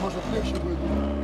может легче будет.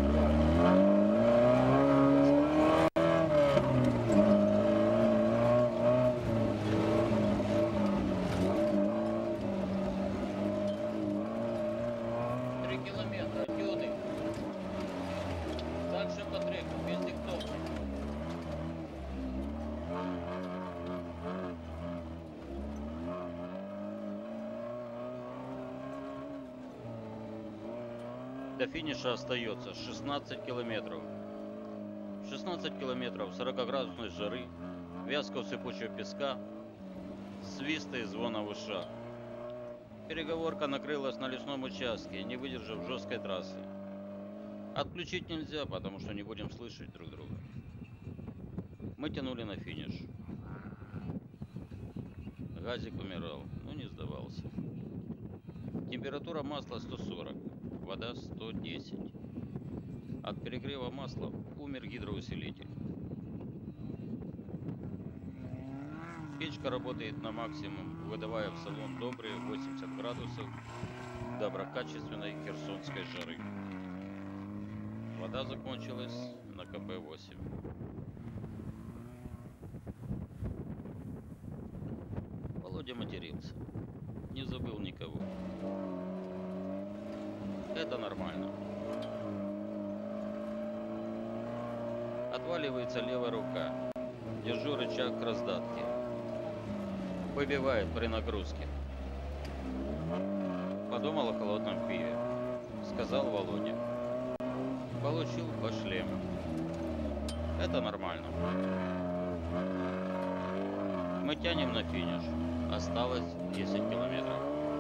До финиша остается 16 километров. 16 километров 40-градусной жары, вязкого сыпучего песка, свиста и звона в ушах. Переговорка накрылась на лесном участке, не выдержав жесткой трассы. Отключить нельзя, потому что не будем слышать друг друга. Мы тянули на финиш. Газик умирал, но не сдавался. Температура масла 140, вода 110. От перегрева масла умер гидроусилитель. Печка работает на максимум, выдавая в салон добрые 80 градусов доброкачественной херсонской жары. Вода закончилась на КП-8. Володя матерился. Не забыл никого. Это нормально. Отваливается левая рука. Держу рычаг к раздатке. Выбивает при нагрузке. Подумал о холодном пиве. Сказал Володя. Получил по шлему. Это нормально. Мы тянем на финиш. Осталось 10 километров.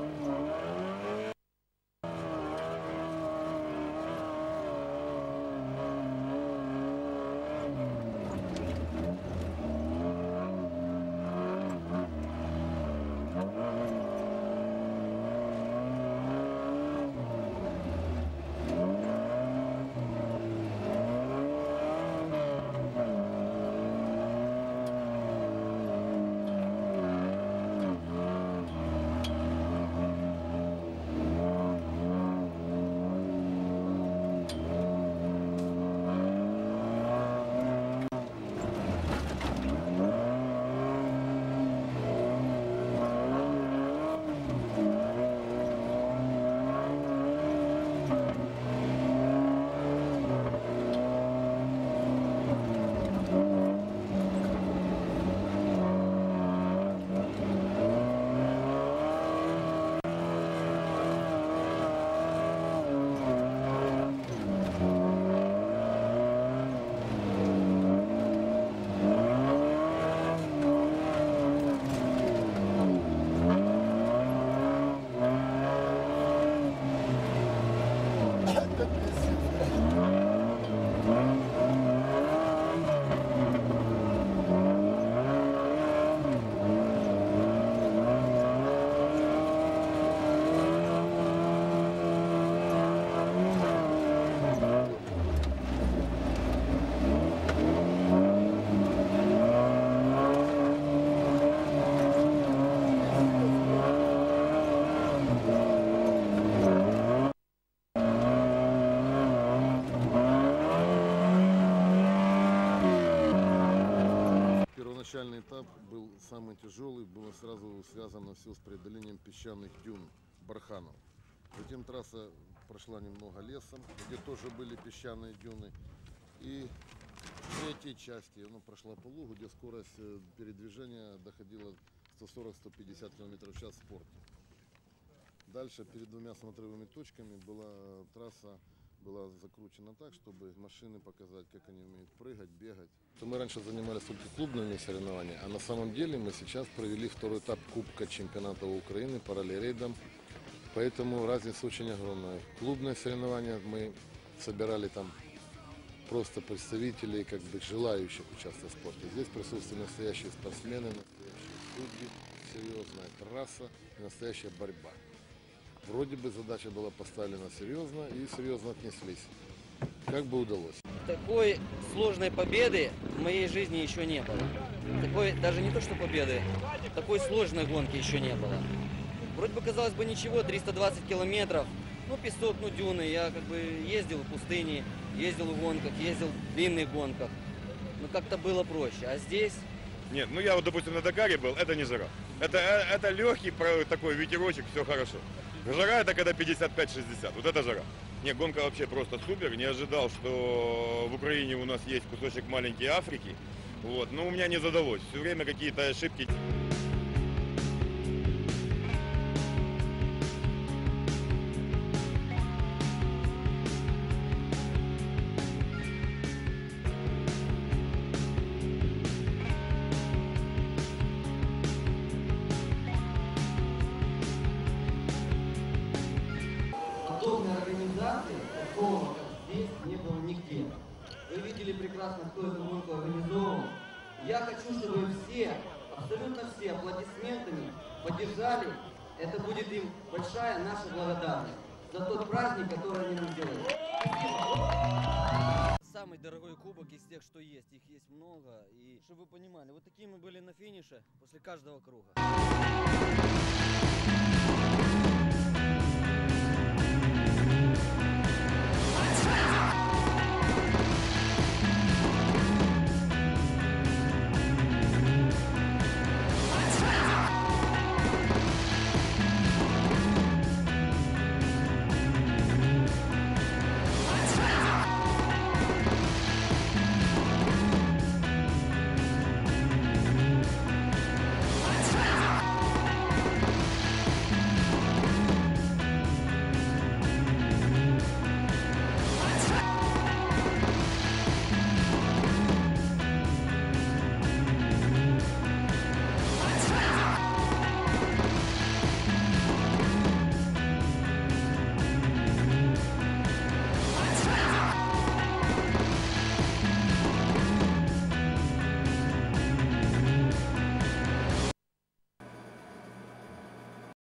Начальный этап был самый тяжелый, было сразу связано все с преодолением песчаных дюн, барханов. Затем трасса прошла немного лесом, где тоже были песчаные дюны. И в третьей части она прошла по лугу, где скорость передвижения доходила 140-150 км в час в спорте. Дальше перед двумя смотровыми точками трасса была закручена так, чтобы машины показать, как они умеют прыгать, бегать. Мы раньше занимались только клубными соревнованиями, а на самом деле мы сейчас провели второй этап Кубка чемпионата Украины по ралли-рейдам. Поэтому разница очень огромная. Клубные соревнования мы собирали там просто представителей, как бы желающих участвовать в спорте. Здесь присутствуют настоящие спортсмены, настоящие судьи, серьезная трасса и настоящая борьба. Вроде бы задача была поставлена серьезно и серьезно отнеслись. Как бы удалось. Такой сложной победы в моей жизни еще не было. Такой, даже не то что победы, такой сложной гонки еще не было. Вроде бы, казалось бы, ничего, 320 километров, Ну, песок, ну, дюны. Я как бы ездил в пустыне, ездил в гонках, ездил в длинных гонках. Ну, как-то было проще. А здесь... Нет, ну я вот, допустим, на Дакаре был, это не жара. Это легкий такой ветерочек, все хорошо. Жара это когда 55-60, вот это жара. Не, гонка вообще просто супер. Не ожидал, что в Украине у нас есть кусочек маленькой Африки. Вот, но у меня не задалось. Все время какие-то ошибки. Подобной организации, такого, как здесь, не было нигде. Вы видели прекрасно, кто эту гонку организовал. Я хочу, чтобы все, абсолютно все, аплодисментами поддержали. Это будет им большая наша благодарность за тот праздник, который они нам делают. Самый дорогой кубок из тех, что есть. Их есть много. И чтобы вы понимали, вот такие мы были на финише после каждого круга.